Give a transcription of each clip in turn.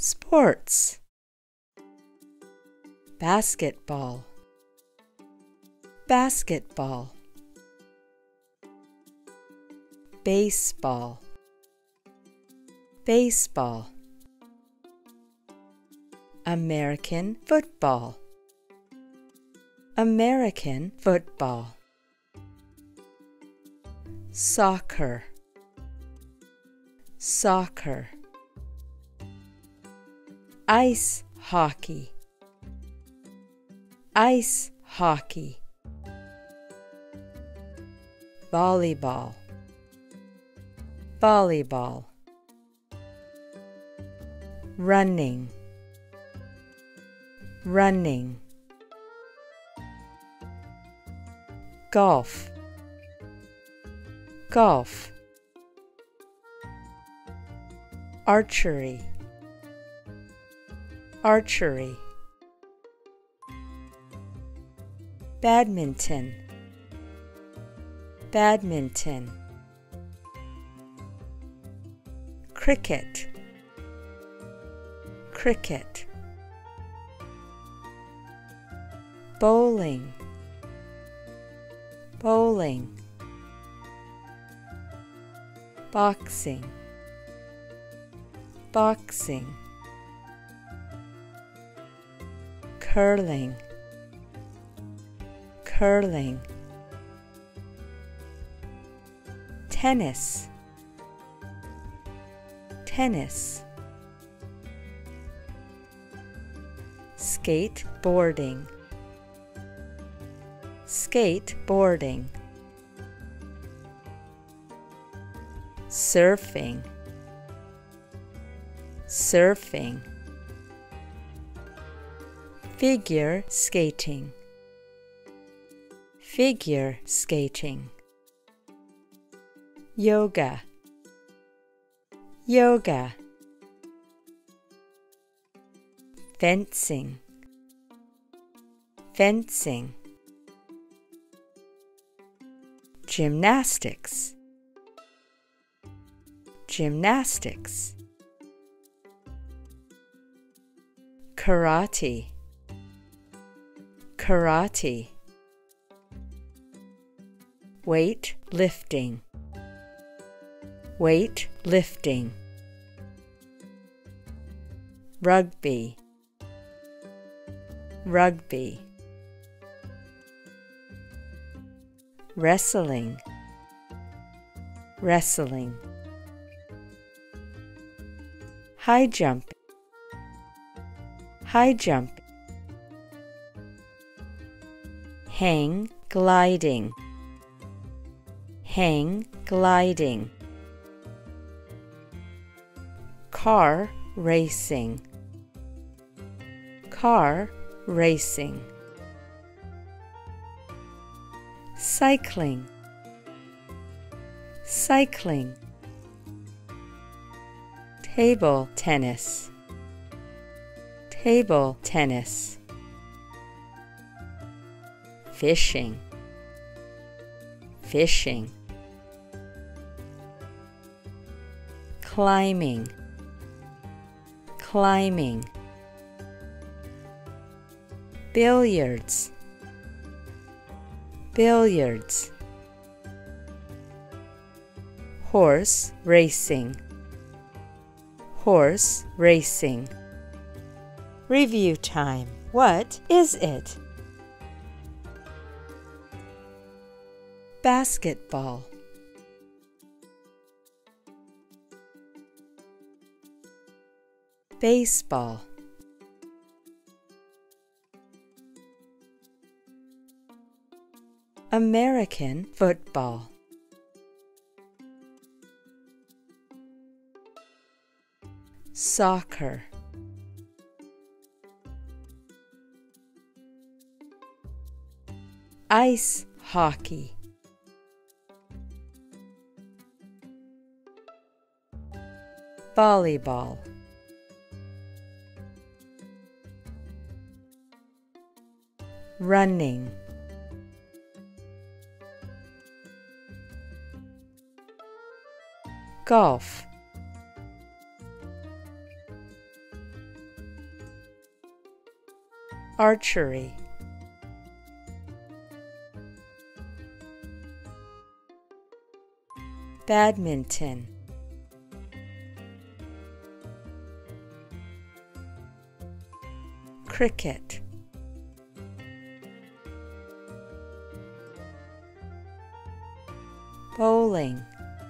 Sports. Basketball. Basketball. Baseball. Baseball. American football. American football. Soccer. Soccer. Ice hockey. Ice hockey. Volleyball. Volleyball. Running. Running. Golf. Golf. Archery. Archery. Badminton. Badminton. Cricket. Cricket. Bowling. Bowling. Boxing. Boxing. Curling. Curling. Tennis. Tennis. Skateboarding. Skateboarding. Surfing. Surfing. Figure skating. Figure skating. Yoga. Yoga. Fencing. Fencing. Gymnastics. Gymnastics. Karate. Karate. Weight lifting. Weight lifting. Rugby. Rugby. Wrestling. Wrestling. High jump. High jump. Hang gliding. Hang gliding. Car racing. Car racing. Cycling. Cycling. Table tennis. Table tennis. Fishing. Fishing. Climbing. Climbing. Billiards. Billiards. Horse racing. Horse racing. Review time. What is it? Basketball. Baseball. American football. Soccer. Ice hockey. Volleyball. Running. Golf. archery, badminton, cricket, bowling,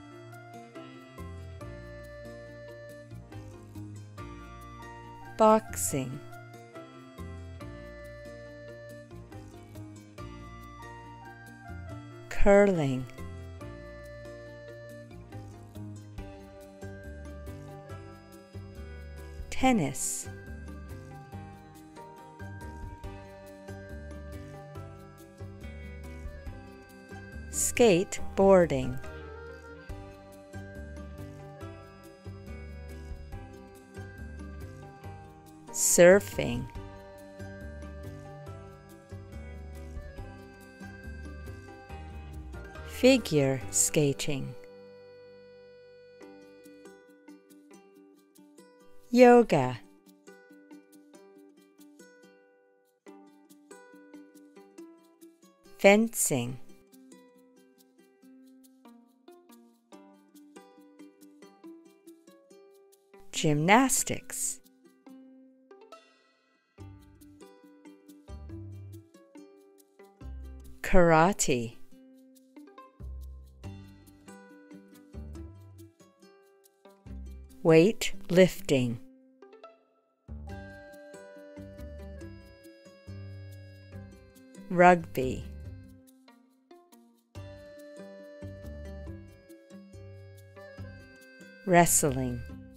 boxing, curling, tennis, skateboarding, surfing, figure skating, yoga, fencing, gymnastics, karate, weight lifting, rugby, wrestling,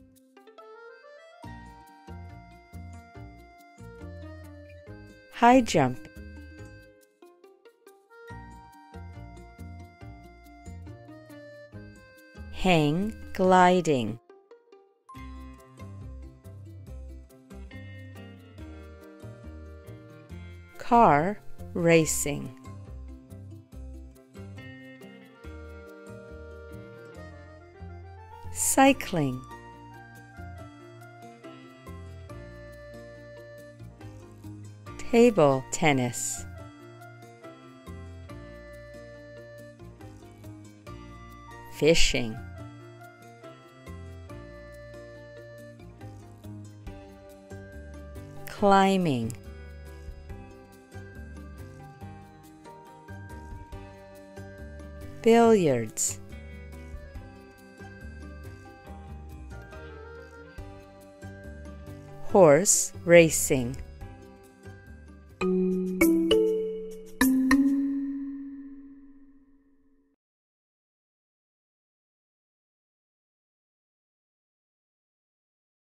high jump, hang gliding, car racing, cycling, table tennis, fishing, climbing, billiards, horse racing,